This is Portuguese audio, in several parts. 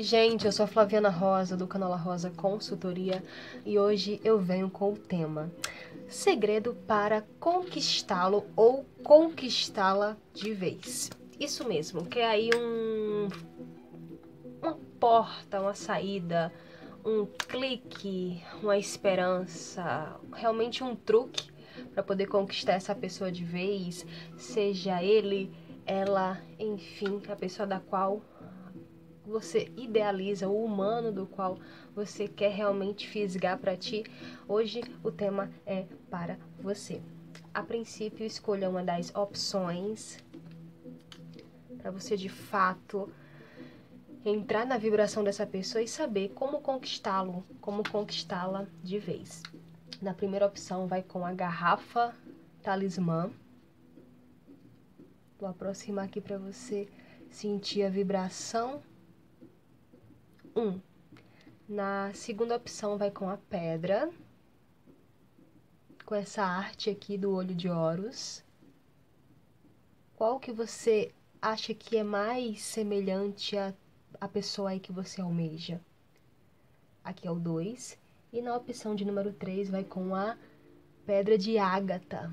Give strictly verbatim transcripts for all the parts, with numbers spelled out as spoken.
Oi gente, eu sou a Flaviana Rosa do canal La Rosa Consultoria e hoje eu venho com o tema segredo para conquistá-lo ou conquistá-la de vez. Isso mesmo, que é aí um, uma porta, uma saída, um clique, uma esperança, realmente um truque para poder conquistar essa pessoa de vez, seja ele, ela, enfim, a pessoa da qual você idealiza, o humano do qual você quer realmente fisgar para ti. Hoje o tema é para você. A princípio, escolha uma das opções para você de fato entrar na vibração dessa pessoa e saber como conquistá-lo, como conquistá-la de vez. Na primeira opção vai com a garrafa talismã. Vou aproximar aqui para você sentir a vibração. Um. Na segunda opção vai com a pedra, com essa arte aqui do olho de Horus. Qual que você acha que é mais semelhante à, à pessoa aí que você almeja? Aqui é o dois. E na opção de número três vai com a pedra de ágata.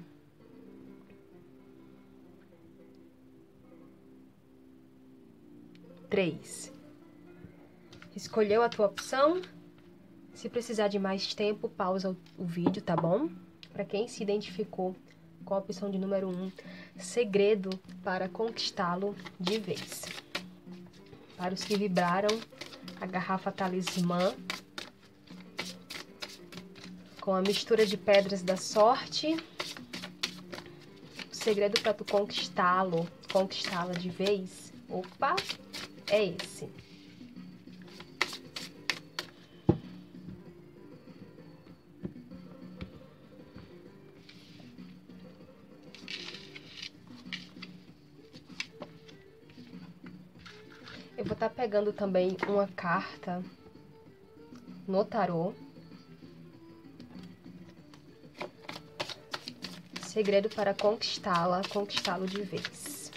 três. Escolheu a tua opção? Se precisar de mais tempo, pausa o vídeo, tá bom? Para quem se identificou com a opção de número um, segredo para conquistá-lo de vez. Para os que vibraram a garrafa talismã com a mistura de pedras da sorte, o segredo para tu conquistá-lo, conquistá-la de vez, opa, é esse. Eu vou estar pegando também uma carta no tarô. Segredo para conquistá-la, conquistá-lo de vez.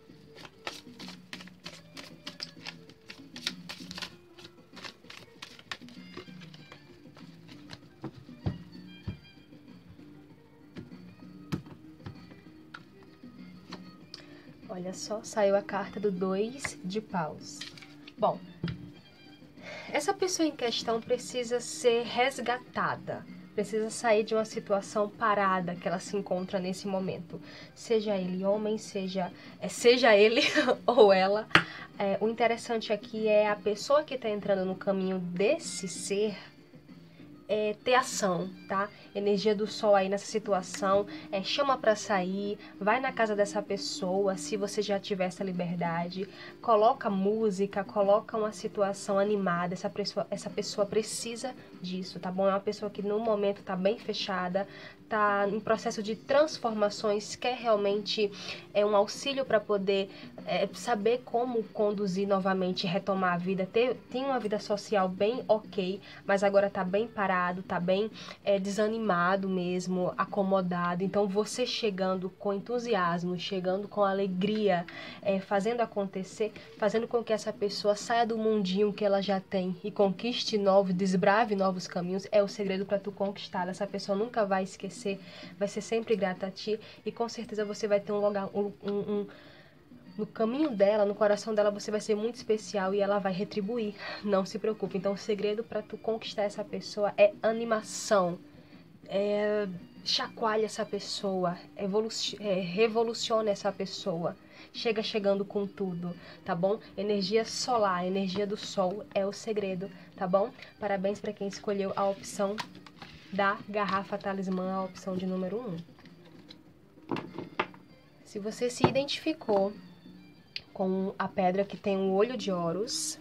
Olha só, saiu a carta do dois de paus. Bom, essa pessoa em questão precisa ser resgatada, precisa sair de uma situação parada que ela se encontra nesse momento. Seja ele homem, seja, é, seja ele ou ela. É, o interessante aqui é a pessoa que está entrando no caminho desse ser É, ter ação, tá? Energia do sol aí nessa situação, é, chama pra sair, vai na casa dessa pessoa, se você já tiver essa liberdade, coloca música, coloca uma situação animada, essa pessoa, essa pessoa precisa disso, tá bom? É uma pessoa que no momento tá bem fechada, tá em processo de transformações, quer realmente é, um auxílio para poder é, saber como conduzir novamente, retomar a vida, ter, tem uma vida social bem ok, mas agora tá bem parado, tá bem é, desanimado mesmo, acomodado. Então você chegando com entusiasmo, chegando com alegria, é, fazendo acontecer, fazendo com que essa pessoa saia do mundinho que ela já tem e conquiste novos, desbrave novos caminhos, é o segredo para tu conquistar. Essa pessoa nunca vai esquecer, vai ser sempre grata a ti e com certeza você vai ter um lugar, um, um, um no caminho dela, no coração dela, você vai ser muito especial e ela vai retribuir. Não se preocupe. Então, o segredo para tu conquistar essa pessoa é animação. É, chacoalha essa pessoa. É, revoluciona essa pessoa. Chega chegando com tudo, tá bom? Energia solar, energia do sol é o segredo, tá bom? Parabéns para quem escolheu a opção da garrafa talismã, a opção de número um. Se você se identificou com a pedra que tem o olho de Horus,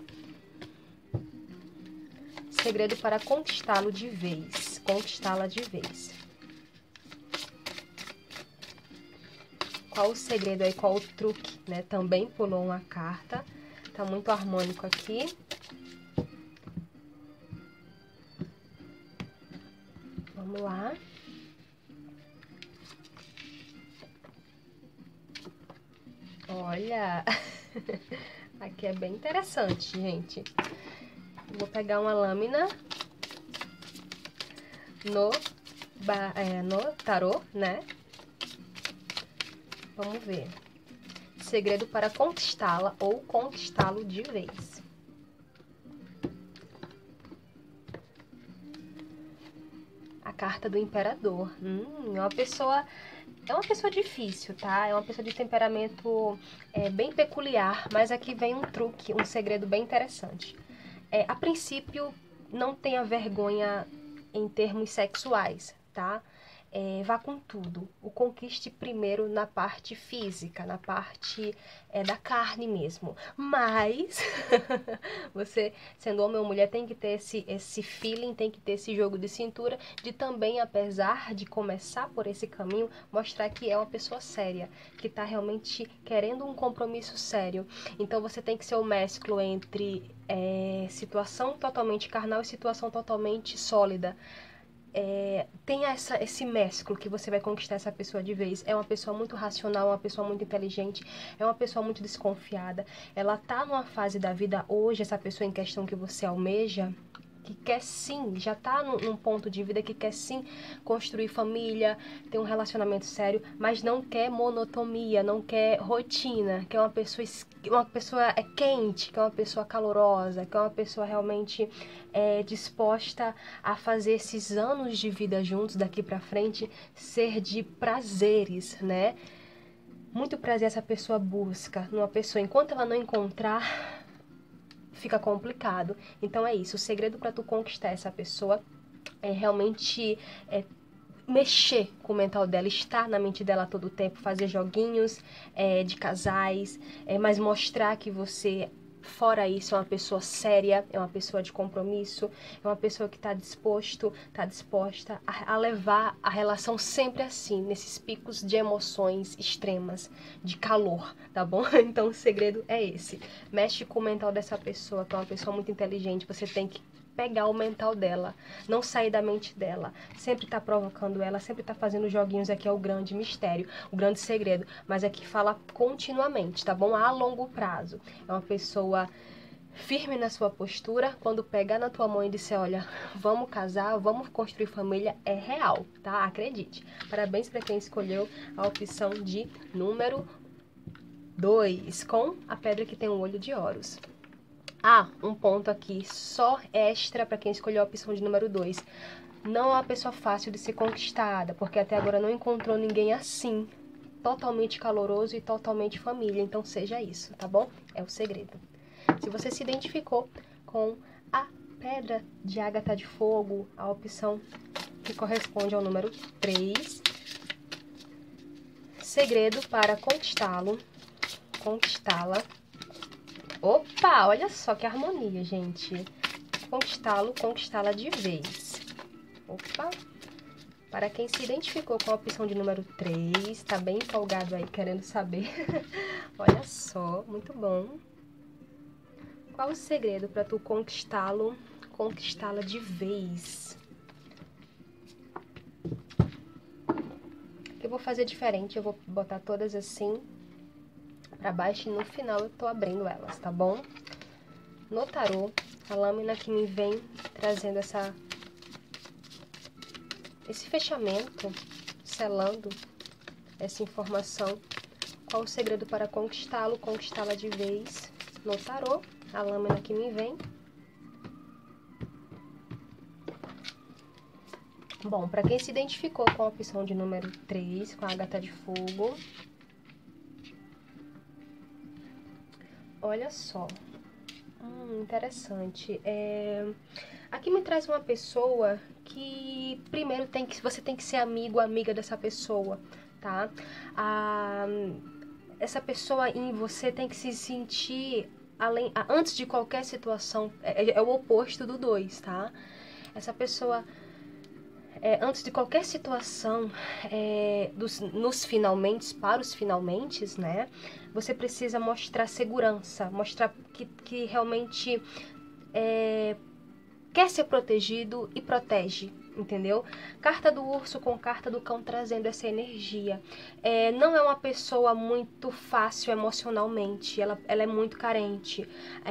segredo para conquistá-lo de vez, conquistá-la de vez. Qual o segredo aí, qual o truque, né? Também pulou uma carta, tá muito harmônico aqui. Vamos lá. Olha, aqui é bem interessante, gente. vou pegar uma lâmina no, é, no tarô, né? Vamos ver. Segredo para conquistá-la ou conquistá-lo de vez. A carta do imperador. Hum, é uma pessoa... É uma pessoa difícil, tá? É uma pessoa de temperamento é, bem peculiar, mas aqui vem um truque, um segredo bem interessante. É, a princípio, não tenha vergonha em termos sexuais, tá? É, vá com tudo. O conquiste primeiro na parte física, na parte é, da carne mesmo. Mas, você, sendo homem ou mulher, tem que ter esse, esse feeling, tem que ter esse jogo de cintura, de também, apesar de começar por esse caminho, mostrar que é uma pessoa séria, que está realmente querendo um compromisso sério. Então, você tem que ser o mesclo entre é, situação totalmente carnal e situação totalmente sólida. É, tem essa, esse mesclo que você vai conquistar essa pessoa de vez. É uma pessoa muito racional, uma pessoa muito inteligente, é uma pessoa muito desconfiada. Ela tá numa fase da vida hoje, essa pessoa em questão que você almeja, que quer sim, já tá num, num ponto de vida que quer sim construir família, ter um relacionamento sério, mas não quer monotonia, não quer rotina, quer uma pessoa, uma pessoa é quente, quer uma pessoa calorosa, quer uma pessoa realmente é, disposta a fazer esses anos de vida juntos daqui pra frente ser de prazeres, né? Muito prazer essa pessoa busca numa pessoa. Enquanto ela não encontrar, fica complicado. Então é isso, o segredo para tu conquistar essa pessoa é realmente é, mexer com o mental dela, estar na mente dela todo o tempo, fazer joguinhos é, de casais, é, mas mostrar que você, fora isso, é uma pessoa séria, é uma pessoa de compromisso, é uma pessoa que está disposto, está disposta a, a levar a relação sempre assim, nesses picos de emoções extremas, de calor, tá bom? Então o segredo é esse. Mexe com o mental dessa pessoa, que é uma pessoa muito inteligente, você tem que pegar o mental dela, não sair da mente dela, sempre tá provocando ela, sempre tá fazendo joguinhos. Aqui é o grande mistério, o grande segredo, mas aqui fala continuamente, tá bom? A longo prazo. É uma pessoa firme na sua postura, quando pegar na tua mão e disser, olha, vamos casar, vamos construir família, é real, tá? Acredite. Parabéns para quem escolheu a opção de número dois, com a pedra que tem um olho de Horus. Ah, um ponto aqui, só extra para quem escolheu a opção de número dois. Não é uma pessoa fácil de ser conquistada, porque até agora não encontrou ninguém assim, totalmente caloroso e totalmente família. Então seja isso, tá bom? É o segredo. Se você se identificou com a pedra de ágata de fogo, a opção que corresponde ao número três, segredo para conquistá-lo, conquistá-la. Opa, olha só que harmonia, gente. Conquistá-lo, conquistá-la de vez. Opa. Para quem se identificou com a opção de número três, tá bem empolgado aí, querendo saber. Olha só, muito bom. Qual o segredo para tu conquistá-lo, conquistá-la de vez? Eu vou fazer diferente, eu vou botar todas assim para baixo e no final eu tô abrindo elas, tá bom? No tarô, a lâmina que me vem trazendo essa, esse fechamento, selando essa informação. Qual o segredo para conquistá-lo, conquistá-la de vez? No tarô, a lâmina que me vem. Bom, para quem se identificou com a opção de número três, com a ágata de fogo, olha só, hum, interessante. É... Aqui me traz uma pessoa que primeiro tem que, você tem que ser amigo, amiga dessa pessoa, tá? Ah, essa pessoa em você tem que se sentir, além, antes de qualquer situação, é, é o oposto do dois, tá? Essa pessoa, é, antes de qualquer situação, é, dos, nos finalmente, para os finalmente, né? Você precisa mostrar segurança, mostrar que, que realmente é, quer ser protegido e protege, entendeu? Carta do urso com carta do cão trazendo essa energia. É, não é uma pessoa muito fácil emocionalmente, ela, ela é muito carente.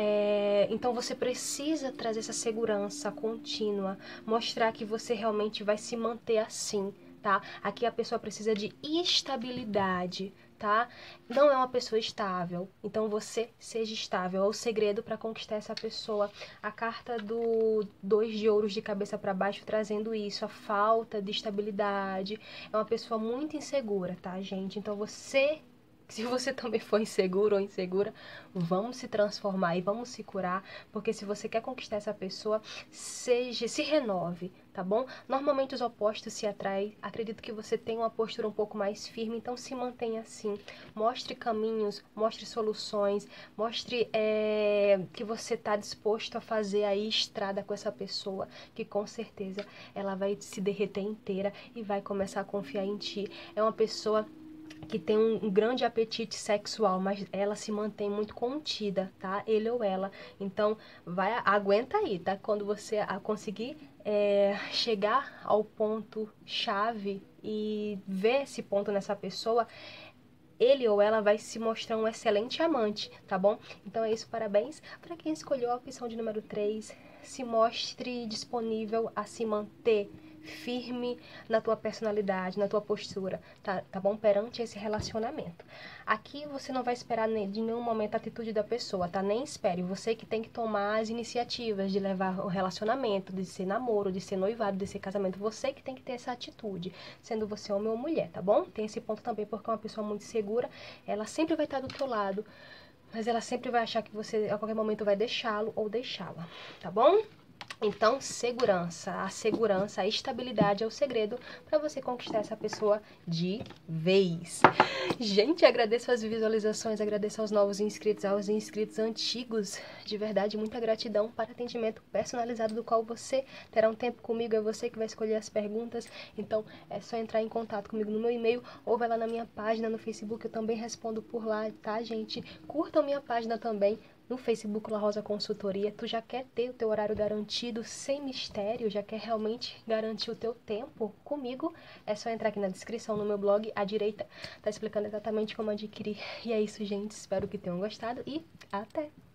É, então você precisa trazer essa segurança contínua, mostrar que você realmente vai se manter assim, tá? Aqui a pessoa precisa de estabilidade, tá? Não é uma pessoa estável, então você seja estável. É o segredo para conquistar essa pessoa. A carta do dois de ouros de cabeça para baixo trazendo isso, a falta de estabilidade. É uma pessoa muito insegura, tá, gente? Então você, se você também for inseguro ou insegura, vamos se transformar e vamos se curar, porque se você quer conquistar essa pessoa, seja, se renove, tá bom? Normalmente os opostos se atraem. Acredito que você tem uma postura um pouco mais firme, então se mantenha assim. Mostre caminhos, mostre soluções, mostre é, que você está disposto a fazer aí estrada com essa pessoa, que com certeza ela vai se derreter inteira e vai começar a confiar em ti. É uma pessoa que tem um, um grande apetite sexual, mas ela se mantém muito contida, tá? Ele ou ela. Então, vai, aguenta aí, tá? Quando você a conseguir é, chegar ao ponto chave e ver esse ponto nessa pessoa, ele ou ela vai se mostrar um excelente amante, tá bom? Então é isso, parabéns. Para quem escolheu a opção de número três, se mostre disponível a se manter firme na tua personalidade, na tua postura, tá, tá bom? Perante esse relacionamento. Aqui você não vai esperar de nenhum momento a atitude da pessoa, tá? Nem espere. Você que tem que tomar as iniciativas de levar o relacionamento, de ser namoro, de ser noivado, de ser casamento. Você que tem que ter essa atitude, sendo você homem ou mulher, tá bom? Tem esse ponto também, porque é uma pessoa muito segura, ela sempre vai estar do teu lado, mas ela sempre vai achar que você a qualquer momento vai deixá-lo ou deixá-la, tá bom? Então, segurança, a segurança, a estabilidade é o segredo para você conquistar essa pessoa de vez. Gente, agradeço as visualizações, agradeço aos novos inscritos, aos inscritos antigos. De verdade, muita gratidão para atendimento personalizado, do qual você terá um tempo comigo, é você que vai escolher as perguntas. Então, é só entrar em contato comigo no meu e-mail ou vai lá na minha página no Facebook, eu também respondo por lá, tá, gente? Curtam minha página também no Facebook, La Rosa Consultoria. Tu já quer ter o teu horário garantido, sem mistério, já quer realmente garantir o teu tempo comigo? É só entrar aqui na descrição, no meu blog, à direita, tá explicando exatamente como adquirir. E é isso, gente. Espero que tenham gostado e até!